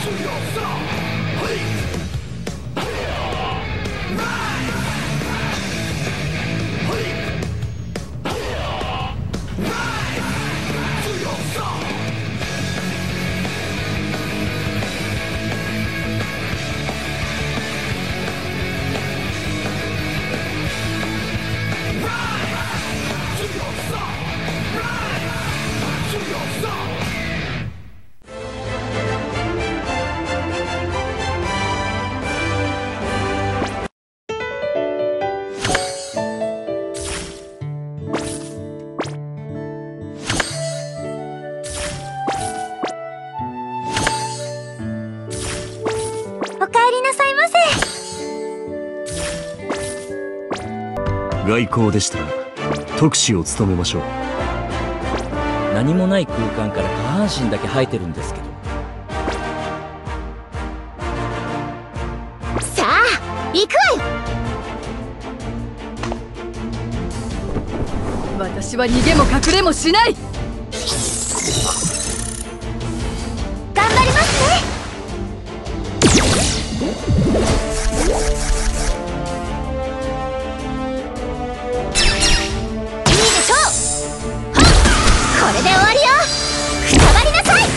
外交でしたら特使を務めましょう。 何もない空間から下半身だけ生えてるんですけど。 さあ行くわよ。 私は逃げも隠れもしない。 頑張りますね。これで終わりよ。くたばりなさい。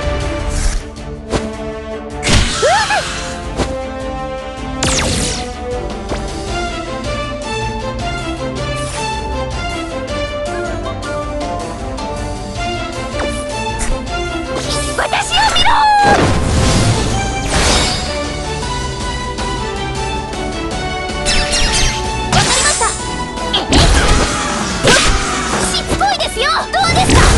私を見ろ。わかりました。しつこいですよ。どうですか。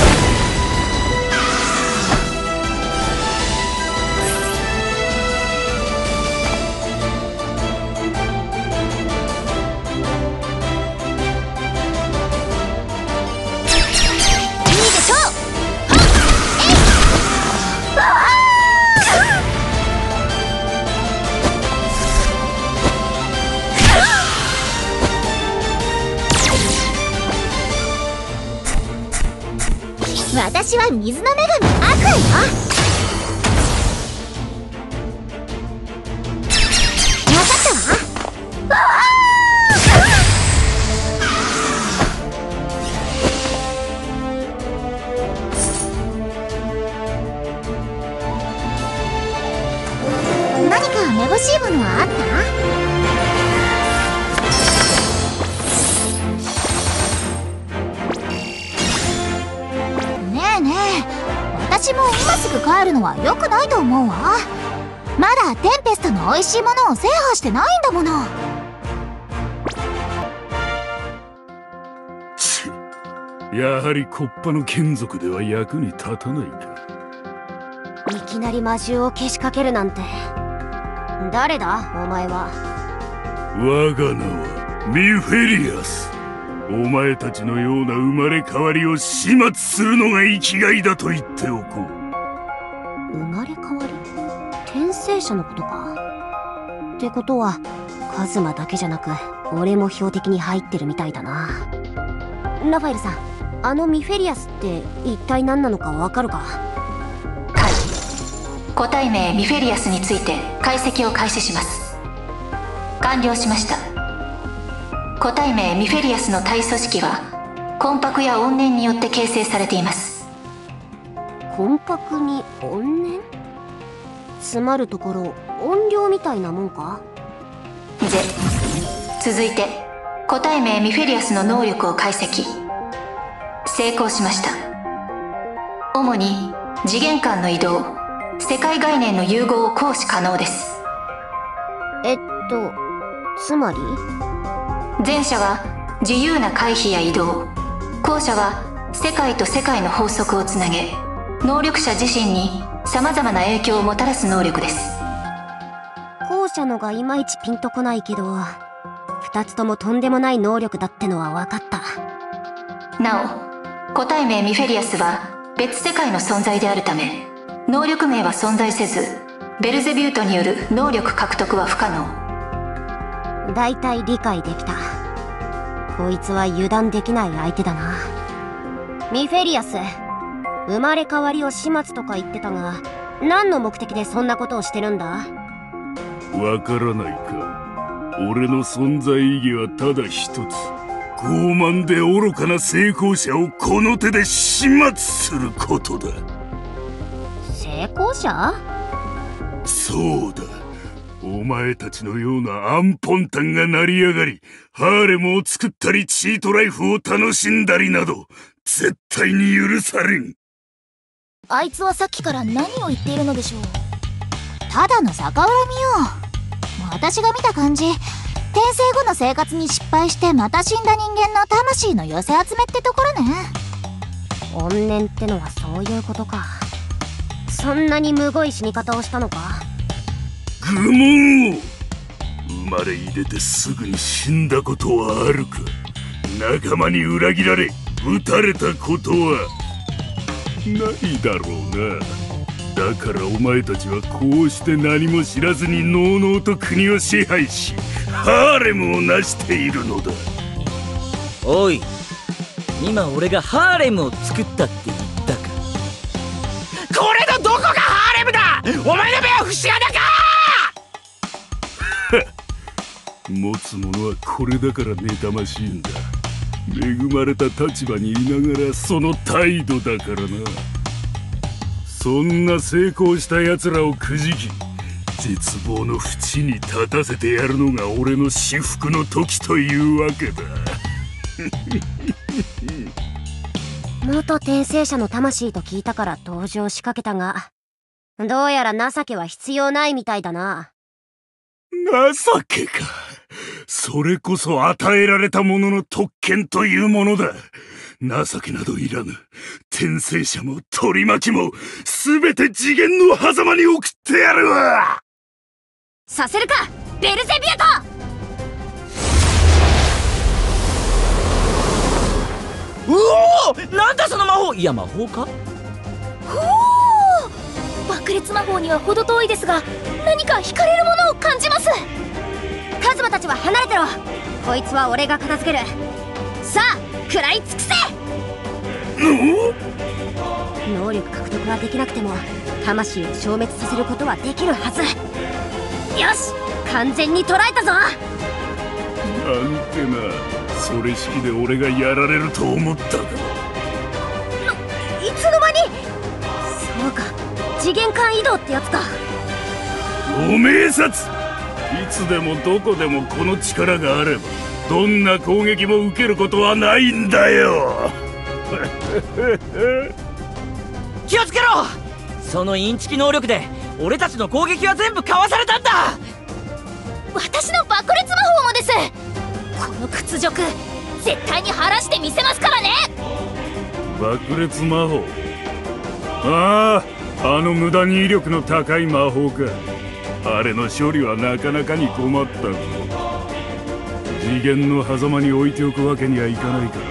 私は水の女神アクアよ。分かったわ。何かめぼしいものはあった？私も今すぐ帰るのは良くないと思うわ。まだテンペストの美味しいものを制覇してないんだもの。 やはり木っ端の眷属では役に立たないか。 いきなり魔獣をけしかけるなんて。誰だお前は。 我が名はミフェリアス。お前たちのような生まれ変わりを始末するのが生きがいだと言っておこう。 生まれ変わり？転生者のことか。ってことはカズマだけじゃなく俺も標的に入ってるみたいだな。ラファエルさん、あのミフェリアスって一体何なのかわかるか？ はい、個体名ミフェリアスについて解析を開始します。完了しました。個体名ミフェリアスの体組織は魂魄や怨念によって形成されています。 魂魄に怨念？つまるところ怨霊みたいなもんか？ 続いて個体名ミフェリアスの能力を解析。成功しました。主に次元間の移動、世界概念の融合を行使可能です。 つまり前者は自由な回避や移動、後者は世界と世界の法則をつなげ、能力者自身に様々な影響をもたらす能力です。 後者のがいまいちピンとこないけど、二つともとんでもない能力だってのは分かった。 なお、個体名ミフェリアスは別世界の存在であるため、能力名は存在せず、ベルゼビュートによる能力獲得は不可能。 だいたい理解できた。こいつは油断できない相手だな。ミフェリアス、生まれ変わりを始末とか言ってたが、 何の目的でそんなことをしてるんだ？ わからないか。俺の存在意義はただ一つ。傲慢で愚かな成功者をこの手で始末することだ。 成功者？ そうだ。お前たちのようなアンポンタンが成り上がり、ハーレムを作ったりチートライフを楽しんだりなど、絶対に許されん。 あいつはさっきから何を言っているのでしょう。ただの逆恨みよ。私が見た感じ、転生後の生活に失敗してまた死んだ人間の魂の寄せ集めってところね。 怨念ってのはそういうことか。そんなにむごい死に方をしたのか？ 愚問を。生まれ入れてすぐに死んだことはあるか。仲間に裏切られ撃たれたことはないだろうな。だからお前たちはこうして何も知らずにのうのうと国を支配し、ハーレムを成しているのだ。 おい、今俺がハーレムを作ったって言ったか？ これのどこがハーレムだ！お前の目は節穴か！ 持つものはこれだから妬ましいんだ。恵まれた立場にいながらその態度だからな。そんな成功した奴らをくじき、絶望の淵に立たせてやるのが俺の至福の時というわけだ。 元転生者の魂と聞いたから登場しかけたが、どうやら情けは必要ないみたいだな。 情けか。それこそ与えられたものの特権というものだ。情けなどいらぬ。転生者も取り巻きも全て次元の狭間に送ってやるわ。 させるか、ベルゼビアト！ うお！なんだその魔法！いや魔法か？ ほう、爆裂魔法には程遠いですが、何か惹かれるものを感じます。 カズマたちは離れてろ。こいつは俺が片付ける。さあ食らい尽くせ。能力獲得はできなくても魂を消滅させることはできるはず。よし、完全に捉えたぞ。 なんてな、それ式で俺がやられると思ったか。 いつの間に。そうか、次元間移動ってやつか。 おめえさつ、いつでもどこでもこの力があればどんな攻撃も受けることはないんだよ。 気をつけろ！そのインチキ能力で俺たちの攻撃は全部かわされたんだ。 私の爆裂魔法もです。この屈辱、絶対に晴らしてみせますからね。 爆裂魔法。ああ、あの無駄に威力の高い魔法か。あれの処理はなかなかに困ったぞ。次元の狭間に置いておくわけにはいかないから、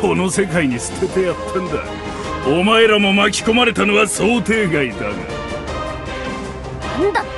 この世界に捨ててやったんだ。お前らも巻き込まれたのは想定外だが。 なんだって？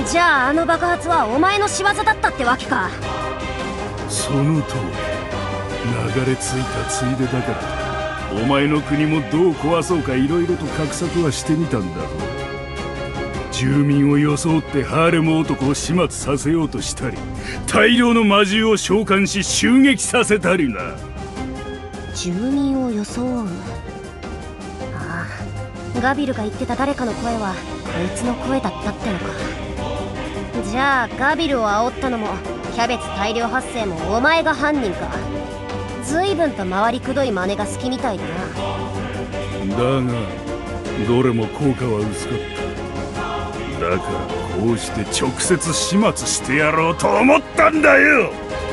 じゃああの爆発はお前の仕業だったってわけか。 その通り。流れ着いたついでだから、お前の国もどう壊そうかいろいろと画策はしてみたんだろう。住民を装ってハーレム男を始末させようとしたり、大量の魔獣を召喚し襲撃させたりな。 住民を装う。ああ、ガビルが言ってた誰かの声はこいつの声だったってのか。じゃあガビルを煽ったのもキャベツ大量発生もお前が犯人か。随分と回りくどい真似が好きみたいだな。 だがどれも効果は薄かった。だからこうして直接始末してやろうと思ったんだよ。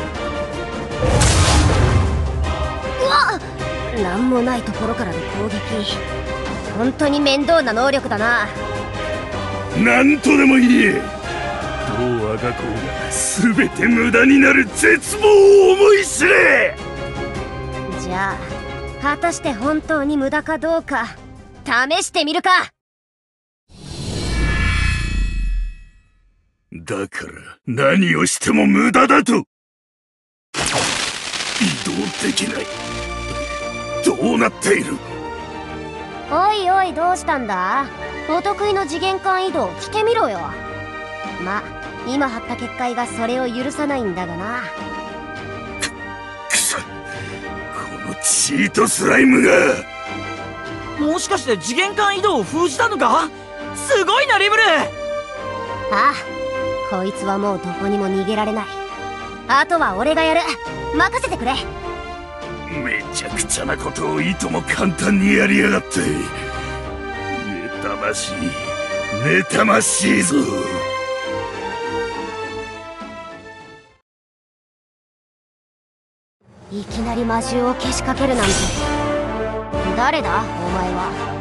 うわっ、なんもないところからの攻撃、本当に面倒な能力だな。 なんとでも言え。どうあがこうが全て無駄になる絶望を思い知れ。 じゃあ果たして本当に無駄かどうか試してみるか。 だから何をしても無駄だと。移動できない。どうなっている？ おいおい、どうしたんだ？お得意の次元間移動してみろよ。ま、今張った結界がそれを許さないんだがな。 くそ、このチートスライムが。 もしかして次元間移動を封じたのか？すごいなリムル。 ああ、こいつはもうどこにも逃げられない。あとは俺がやる。任せてくれ。 めちゃくちゃなことをいとも簡単にやりやがって。妬ましい、妬ましいぞ。 いきなり魔獣をけしかけるなんて。誰だお前は。